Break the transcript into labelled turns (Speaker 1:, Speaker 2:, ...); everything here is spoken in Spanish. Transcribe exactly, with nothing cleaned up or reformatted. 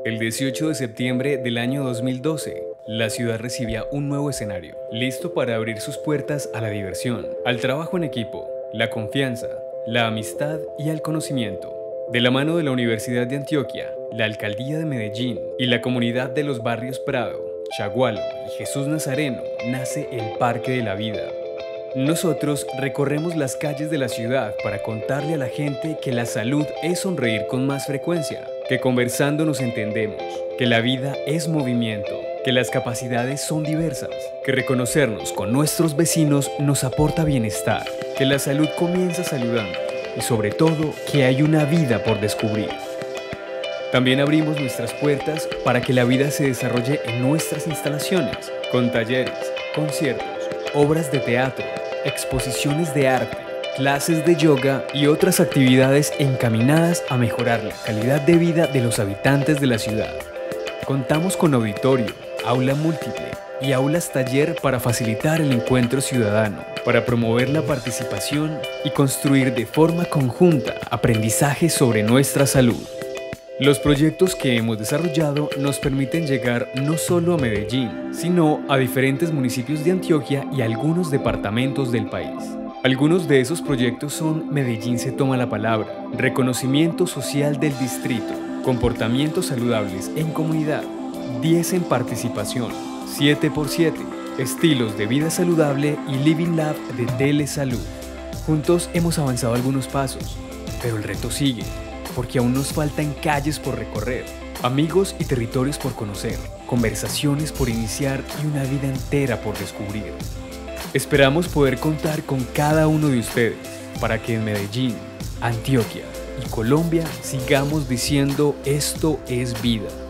Speaker 1: El dieciocho de septiembre del año dos mil doce, la ciudad recibía un nuevo escenario, listo para abrir sus puertas a la diversión, al trabajo en equipo, la confianza, la amistad y al conocimiento. De la mano de la Universidad de Antioquia, la Alcaldía de Medellín y la comunidad de los barrios Prado, Chagualo y Jesús Nazareno, nace el Parque de la Vida. Nosotros recorremos las calles de la ciudad para contarle a la gente que la salud es sonreír con más frecuencia, que conversando nos entendemos, que la vida es movimiento, que las capacidades son diversas, que reconocernos con nuestros vecinos nos aporta bienestar, que la salud comienza saludando y sobre todo que hay una vida por descubrir. También abrimos nuestras puertas para que la vida se desarrolle en nuestras instalaciones, con talleres, conciertos, obras de teatro, exposiciones de arte, clases de yoga y otras actividades encaminadas a mejorar la calidad de vida de los habitantes de la ciudad. Contamos con auditorio, aula múltiple y aulas taller para facilitar el encuentro ciudadano, para promover la participación y construir de forma conjunta aprendizajes sobre nuestra salud. Los proyectos que hemos desarrollado nos permiten llegar no solo a Medellín, sino a diferentes municipios de Antioquia y algunos departamentos del país. Algunos de esos proyectos son Medellín se toma la palabra, reconocimiento social del distrito, comportamientos saludables en comunidad, diez en participación, siete por siete, estilos de vida saludable y Living Lab de Telesalud. Juntos hemos avanzado algunos pasos, pero el reto sigue, porque aún nos faltan calles por recorrer, amigos y territorios por conocer, conversaciones por iniciar y una vida entera por descubrir. Esperamos poder contar con cada uno de ustedes para que en Medellín, Antioquia y Colombia sigamos diciendo esto es vida.